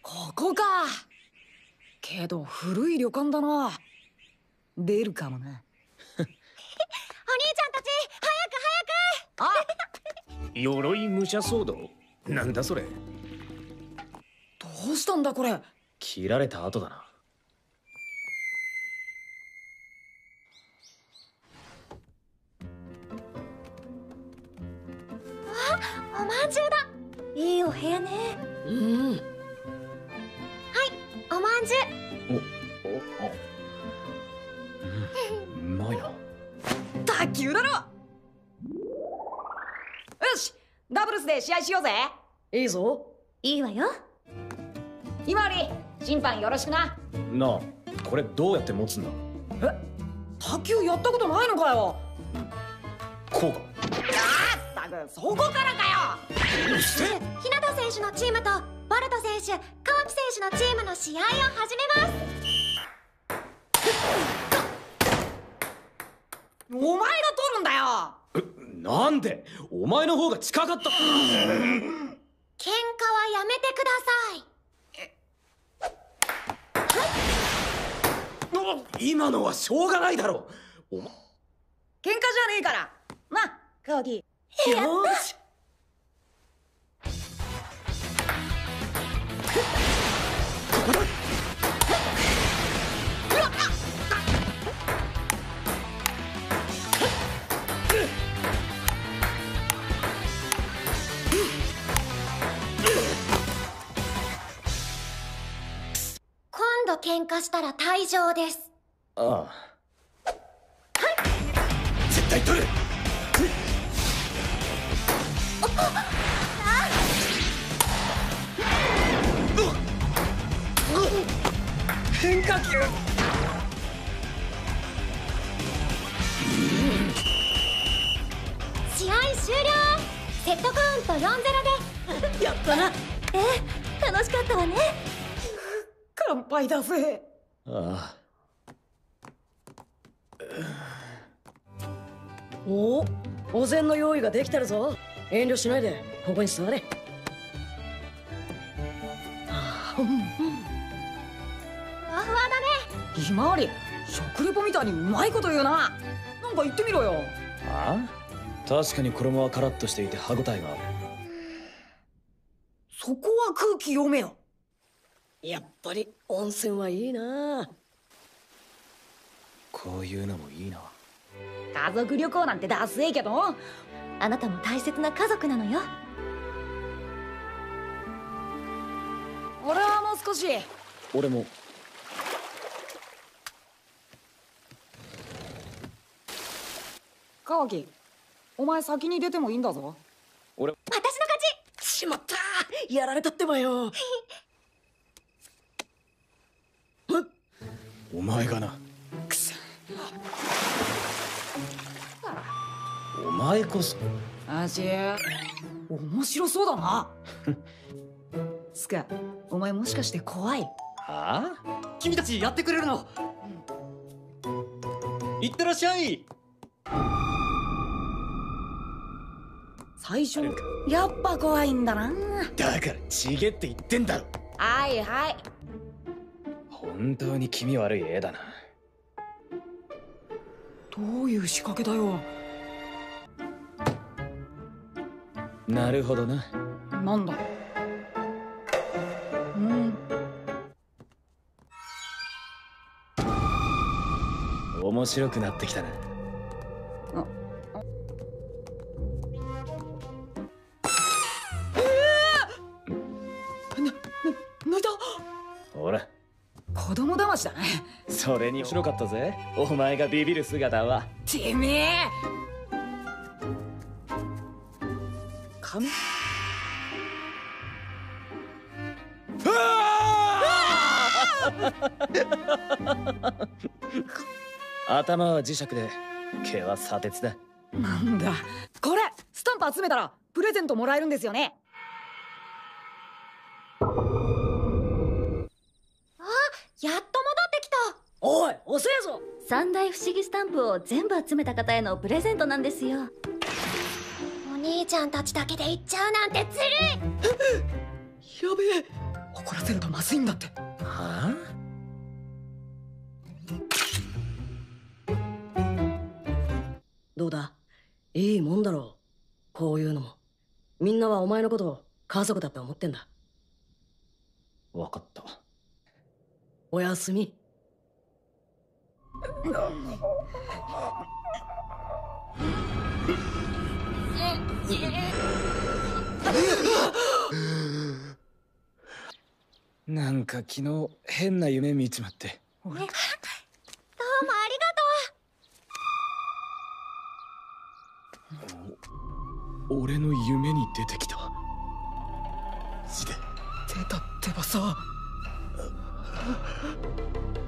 ここか。けど古い旅館だな。出るかもな。お兄ちゃんたち早く早く。鎧武者騒動？なんだそれ。 どうしたんだこれ。 切られた後だな。 おまんじゅうだ。いいお部屋ね。 うん。 はい、おまんじゅうまいな。 卓球だろ。よし、ダブルスで試合しようぜ。いいぞ。 いいわよ。 ひまわり、審判よろしくな。 なあ、これどうやって持つんだ。 え、卓球やったことないのかよ。 こうか。 そこからかよ。 日向選手のチームとボルト選手、川木選手のチームの試合を始めます。 お前が取るんだよ。 なんでお前の方が近かった。 喧嘩はやめてください。今のはしょうがないだろう。 喧嘩じゃねえからな、川木。 やった。今度喧嘩したら退場です。 ああ。はい。絶対取る。変化球。 試合終了。セットカウント 4-0 で。 やったな。 楽しかったわね。 乾杯だぜ。 ああ。 お膳の用意ができてるぞ。遠慮しないでここに座れ。 ふわふわだね。 ひまわり、食レポみたいにうまいこと言うな。なんか言ってみろよ。 ああ、確かに衣はカラッとしていて歯ごたえがある。 そこは空気読めよ。やっぱり温泉はいいな。 こういうのもいいな。 家族旅行なんてダセえけど、 あなたも大切な家族なのよ。 俺はもう少し。 俺も。 川木、お前先に出てもいいんだぞ。 俺。 私の勝ち。 しまった、やられたってばよ。 お前がな。 くそ。 お前こそ。 足面白そうだな。スカ、お前もしかして怖い？ はあ？ 君たちやってくれるの？いってらっしゃい。 最初やっぱ怖いんだな。 だからちげって言ってんだろ。 はいはい。 本当に気味悪い絵だな。 どういう仕掛けだよ。 なるほどな。 なんだ。 面白くなってきたな。 泣いた。 ほら、 子供騙しだね。 それに面白かったぜ、お前がビビる姿は。 てめえ。髪。 頭は磁石で毛は砂鉄だ。 なんだこれ。スタンプ集めたらプレゼントもらえるんですよね。 あ、やっと戻ってきた。 おい遅えぞ。 三大不思議スタンプを全部集めた方へのプレゼントなんですよ。お兄ちゃんたちだけで行っちゃうなんてずるい。 やべえ、 怒らせるとまずいんだって。 はあ。 どうだ、いいもんだろう。こういうのも。みんなはお前のことを家族だって思ってんだ。 わかった。 おやすみ。 なんか昨日変な夢見ちまって。 どうもありが俺の夢に出てきた。 出たってばさ。